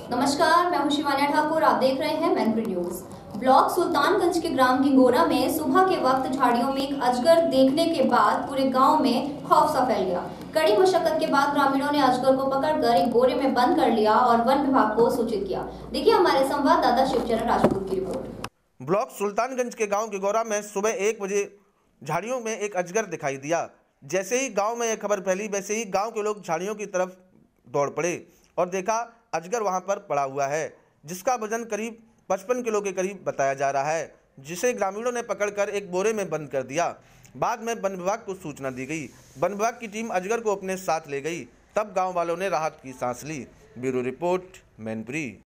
नमस्कार, मैं हूं शिवानी ठाकुर। आप देख रहे हैं मैनपुरी न्यूज। ब्लॉक सुल्तानगंज के ग्राम गिंगोरा में सुबह के वक्त झाड़ियों में एक अजगर देखने के बाद पूरे गांव में खौफ सा फैल गया। कड़ी मशक्कत के बाद ग्रामीणों ने अजगर को पकड़कर एक बोरे में बंद कर लिया और वन विभाग को सूचित किया। देखिए हमारे संवाददाता शिवचरण राजपूत की रिपोर्ट। ब्लॉक सुल्तानगंज के गांव गिंगोरा में सुबह 1 बजे झाड़ियों में एक अजगर दिखाई दिया। जैसे ही गांव में यह खबर फैली, वैसे ही गांव के लोग झाड़ियों की तरफ दौड़ पड़े और देखा अजगर वहां पर पड़ा हुआ है, जिसका वजन करीब 55 किलो के करीब बताया जा रहा है, जिसे ग्रामीणों ने पकड़कर एक बोरे में बंद कर दिया। बाद में वन विभाग को सूचना दी गई। वन विभाग की टीम अजगर को अपने साथ ले गई। तब गाँव वालों ने राहत की सांस ली। Bureau report, Mainpuri.